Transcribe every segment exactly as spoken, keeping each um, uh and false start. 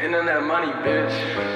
Internet money, bitch.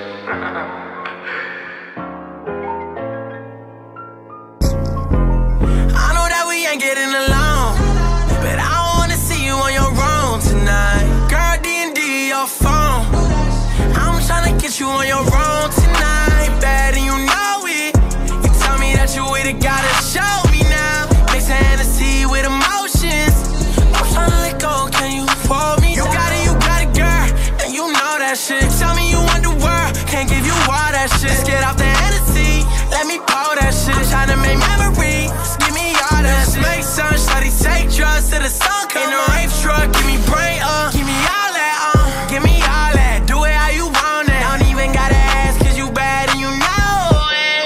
I know that we ain't getting along, but I wanna see you on your own tonight. Girl, D and D your phone. I'm tryna get you on your own tonight. Bad and you know it. You tell me that you with it, gotta show me now. Mix Hennessy with emotions. I'm tryna let go, can you hold me? You got it, you got it, girl, and you know that shit. Tell me you want the world, can't give you all that shit. Let's get off the Hennessy, let me pour that shit. I'm tryna make memories, give me all that shit. Make some shawty take drugs till the sun come in the rave truck, give me brain up, give me all that, uh, give me all that. Do it how you want it, don't even gotta ask, cause you bad and you know it.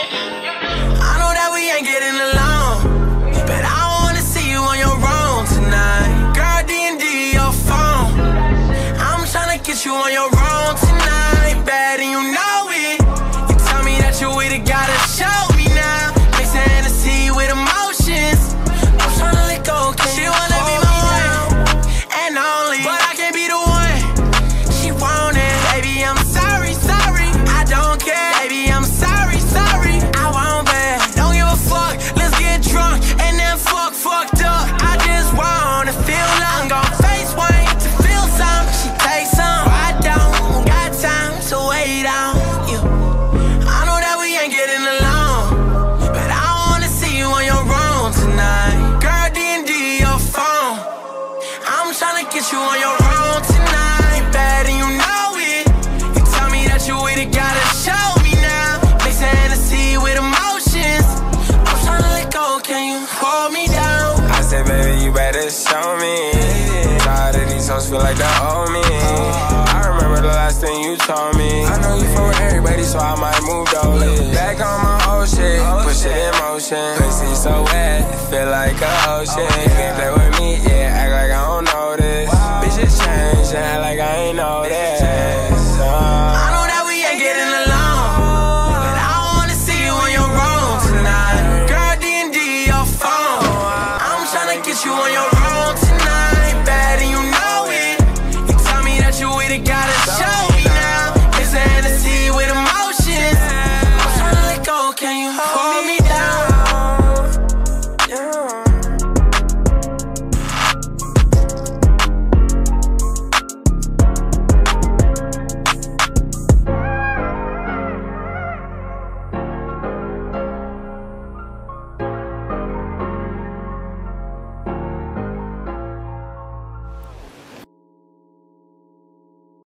I know that we ain't getting along, but I wanna see you on your own tonight. Girl, D and D your phone. I'm tryna get you on your own tonight. Bad and you know it. You tell me that you with it, gotta show me now. Mix Hennessy with emotions. I'm tryna let go, cause she wanna be my one and only, but I can't be the one she wanted. Baby, I'm sorry, sorry, I don't care. Baby, I'm sorry, sorry, I won't bet. Don't give a fuck, let's get drunk and then fuck, fucked up. I just wanna feel love. I'm gon' face one to feel some. She takes some, I don't got time to wait on you. I know that we ain't getting along, but I wanna see you on your own tonight. Girl, D and D your phone. I'm tryna get you on your own tonight. Bad and you know it. You tell me that you with it, gotta show me now. Mix Hennessy with emotions. I'm tryna let go, can you hold me down? I said, baby, you better show me. Tired of these hoes feel like they owe me. I remember the last thing you told me. I know you fuck with everybody, so I might move those. Back on my old shit, push it in motion. Pussy so wet, feel like a ocean. You can't play with me,